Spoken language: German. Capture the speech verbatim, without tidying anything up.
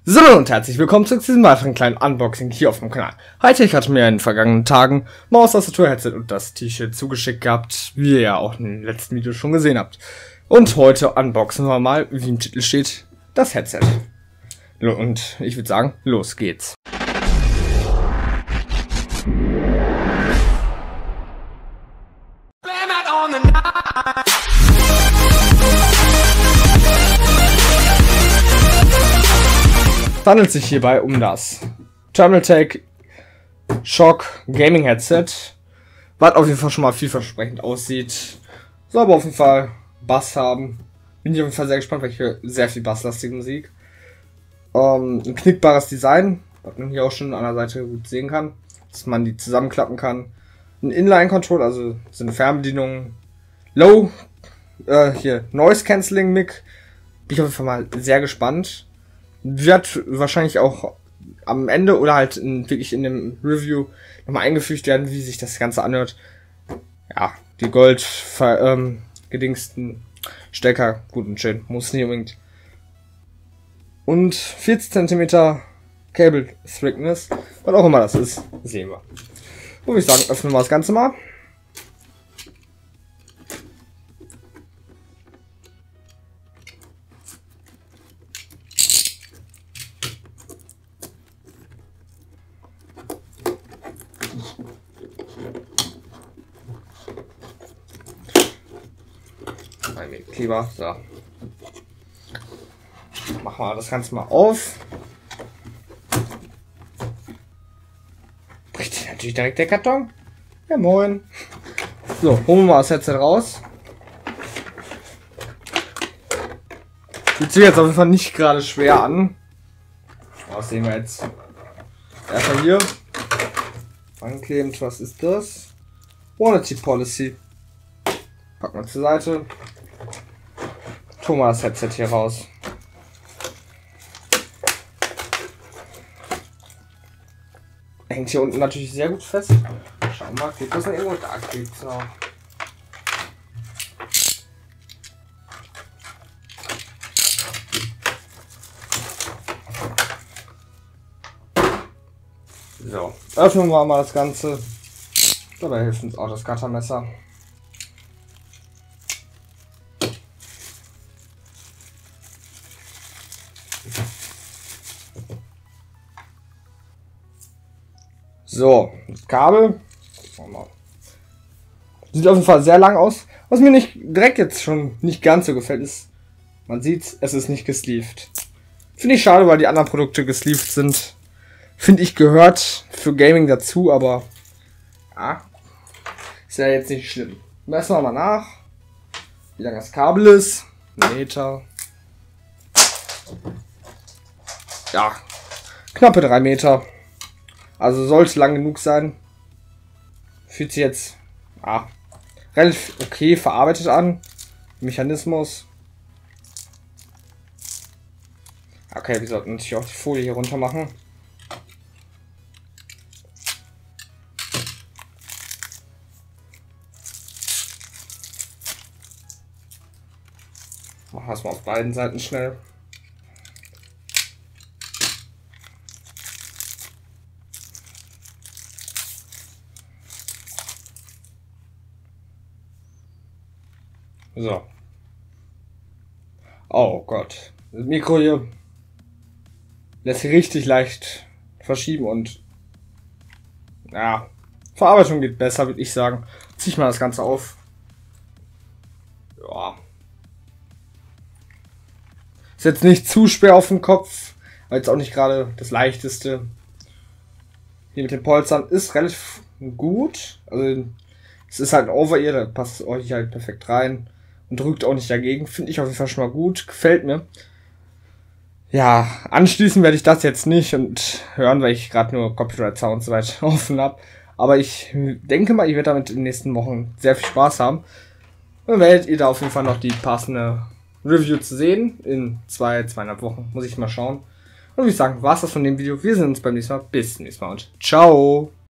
So und herzlich willkommen zu diesem weiteren kleinen Unboxing hier auf dem Kanal. Heute, ich hatte mir in den vergangenen Tagen Maus, Tastatur, Headset und das T-Shirt zugeschickt gehabt, wie ihr ja auch in den letzten Videos schon gesehen habt. Und heute unboxen wir mal, wie im Titel steht, das Headset. Und ich würde sagen, los geht's. Es handelt sich hierbei um das Thermaltake Shock Gaming Headset, was auf jeden Fall schon mal vielversprechend aussieht. Soll aber auf jeden Fall Bass haben. Bin ich auf jeden Fall sehr gespannt, weil ich höre sehr viel basslastige Musik. Ähm, ein knickbares Design, was man hier auch schon an der Seite gut sehen kann, dass man die zusammenklappen kann. Ein Inline-Control, also so eine Fernbedienung. Low, äh, hier, Noise Cancelling Mic. Bin ich auf jeden Fall mal sehr gespannt. Wird wahrscheinlich auch am Ende oder halt in, wirklich in dem Review nochmal eingefügt werden, wie sich das Ganze anhört. Ja, die Gold ver, ähm, gedingsten Stecker, gut und schön, muss nicht unbedingt. Und vierzig Zentimeter Cable Thickness, was auch immer das ist, sehen wir. Würde ich sagen, öffnen wir das Ganze mal. Ein Kleber, so. Machen wir das Ganze mal auf. Bricht natürlich direkt der Karton. Ja, moin. So, holen wir mal das Headset raus. Fühlt sich jetzt auf jeden Fall nicht gerade schwer an. Was sehen wir jetzt? Erstmal hier. Anklebend, was ist das? Warranty Policy. Packen wir zur Seite. Tun wir das Headset hier raus. Hängt hier unten natürlich sehr gut fest. Schauen wir mal, geht das noch irgendwo? Da geht's noch. So, öffnen wir mal das Ganze. Dabei hilft uns auch das Cuttermesser. So, das Kabel. Sieht auf jeden Fall sehr lang aus. Was mir nicht direkt jetzt schon nicht ganz so gefällt, ist, man sieht, es ist nicht gesleeved. Finde ich schade, weil die anderen Produkte gesleeved sind. Finde ich, gehört für Gaming dazu, aber ja, ist ja jetzt nicht schlimm. Messen wir mal nach, wie lang das Kabel ist. Ein Meter. Ja, knappe drei Meter. Also sollte lang genug sein. Fühlt sich jetzt ah, relativ okay verarbeitet an. Mechanismus. Okay, wir sollten natürlich auch die Folie hier runter machen. Machen wir es mal auf beiden Seiten schnell. So. Oh Gott. Das Mikro hier lässt sich richtig leicht verschieben und ja, Verarbeitung geht besser, würde ich sagen. Zieh ich mal das Ganze auf. Ja. Ist jetzt nicht zu schwer auf dem Kopf, aber jetzt auch nicht gerade das leichteste. Hier mit den Polstern ist relativ gut. Also es ist halt ein Over-Ear, da passt es euch halt perfekt rein. Und drückt auch nicht dagegen. Finde ich auf jeden Fall schon mal gut. Gefällt mir. Ja, anschließen werde ich das jetzt nicht und hören, weil ich gerade nur Copyright Sounds so weit offen habe. Aber ich denke mal, ich werde damit in den nächsten Wochen sehr viel Spaß haben. Dann werdet ihr da auf jeden Fall noch die passende Review zu sehen. In zwei, zweieinhalb Wochen. Muss ich mal schauen. Und wie ich sagen, war es das von dem Video. Wir sehen uns beim nächsten Mal. Bis zum nächsten Mal und ciao.